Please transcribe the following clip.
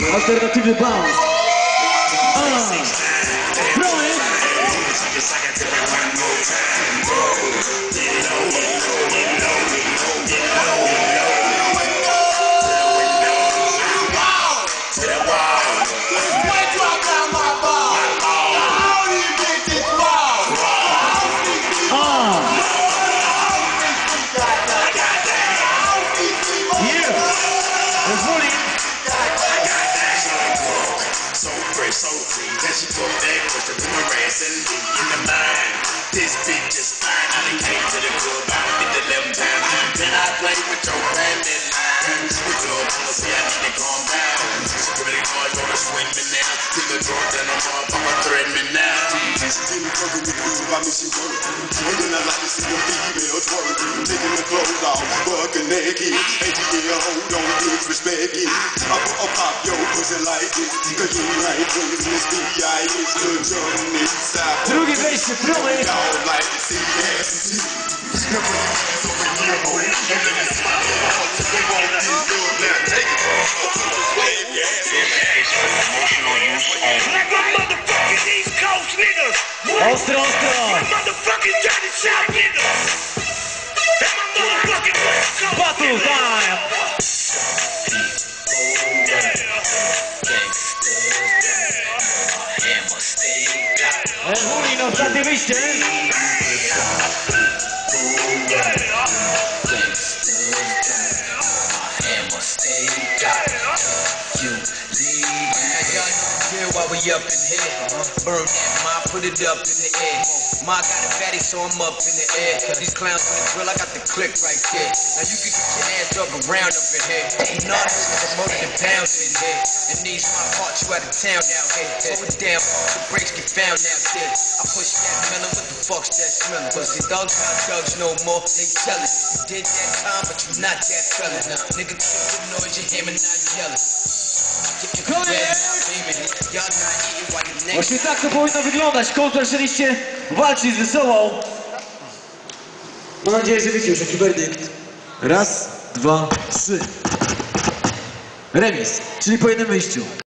alternatywny bounce. So clean that she put that question in my ass and leave in the mind. This bitch is fine. I done came to the club about 11 times. Then I play with your family line. With your mama say I need to calm down. Security guard gonna swing me now. Till the drunk that I'm up, I'ma threaten me now. She give me fucking with you, I miss you work. And then I like to see your females work. Taking the clothes off, fucking naked. ATL, don't disrespect it. I'll pop your pussy like this. Cause you ain't twins in this B.I. It's the drum inside. Drugie wejście, próbuj! Y'all like to see ass and titties. Never ass over here, boy. And then it's my fault. They won't be good now. Take it. Wave your ass in the ass. Emotional use only. Like my motherfucking East Coast niggas. Ostro, ostro! My motherfucking Johnny Shop niggas. And my motherfucking West Coast Battle time! Hulin, ostatnie wyjście! While we up in here, burn that, ma, put it up in the air. Ma got a fatty, so I'm up in the air. These clowns on the grill, I got the click right there. Now you can get your ass dug around up in here. You know I'm more than pounds in here. And these my parts, you out of town out here. Slow it down, the brakes get found out there. I push that melon, what the fuck's that smelling? Cause the dogs not dogs no more, they jealous. You did that time, but you not that fellas. Nigga, kill the noise, you hear me not yelling. Właśnie tak to powinno wyglądać. Kontra chcieliście walczyć ze sobą. Mam nadzieję, że wiecie już jaki werdykt. Raz, dwa, trzy. Remis, czyli po jednym wyjściu.